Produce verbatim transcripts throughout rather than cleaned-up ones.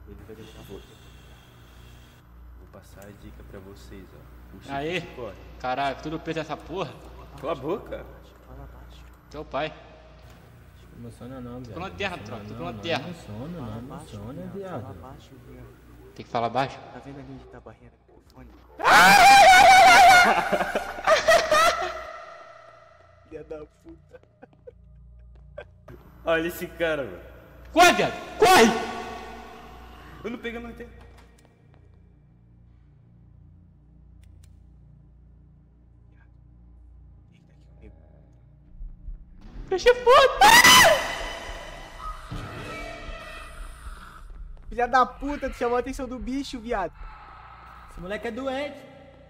Ele vai demorar um Vou, pouquinho. vou passar a dica pra vocês, ó. O Chico Aê! corre. Caralho, tudo preto essa porra. Cala a boca. Fala baixo. Teu pai. Emociona não, viado. Tô na terra, Emociona troca, tô não, na terra. Não emociona, Fala não baixo, emociona, viado. Fala viado. baixo, viado. Tem que falar baixo? Tá vendo ali onde tá a barreira do microfone? Filha da puta. Olha esse cara, mano. Corre, viado! Corre! Eu não peguei a lanterna. Ele tá aqui comigo. Fecha puta! Filha da puta, tu chamou a atenção do bicho, viado. Esse moleque é doente.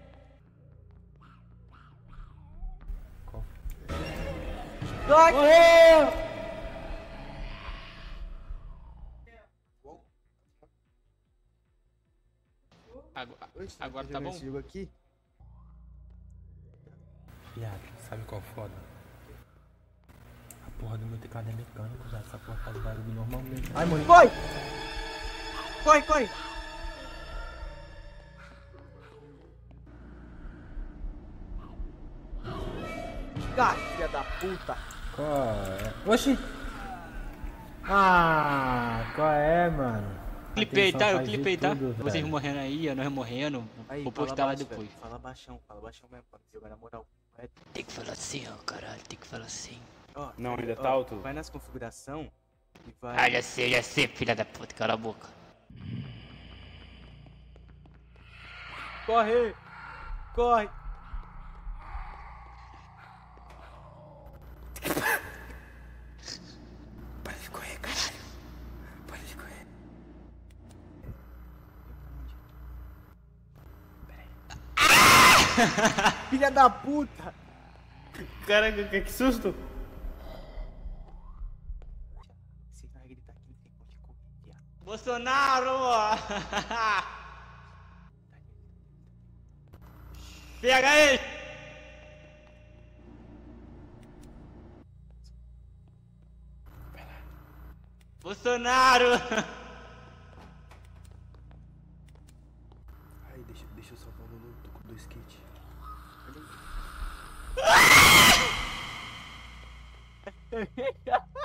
Ai! Morreu! Agora, Oxe, agora tá tá jogando bom? esse jogo aqui? Viado, sabe qual foda? A porra do meu teclado é mecânico, já. Essa porra faz barulho normalmente. Ai, morri. Corre! Corre, corre! Ah, filha da puta! Qual é? Oxi! Ah, qual é, mano? Clipei, Atenção, tá? Eu faz de clipei, tá? tudo, Vocês velho. morrendo aí, nós morrendo. Aí, Vou fala postar lá baixo, depois. velho. Fala baixão, fala baixão mesmo, pra jogar na moral. Vai, Tem que falar assim, ó, caralho. Tem que falar assim. ó, Não, vai- ainda ó, tá alto? Vai nas configuração e vai... Ah, já sei, já sei, filha da puta. Cala a boca. Corre! Corre! Para de correr, caralho. Para de correr. Filha da puta! Caraca, que que susto. Você vai gritar aqui, não tem como te correr, viado. Bolsonaro! Pega ele! Bolsonaro! Ai, deixa, deixa eu salvar o Lulu. Tô com dois kits. Olha aí.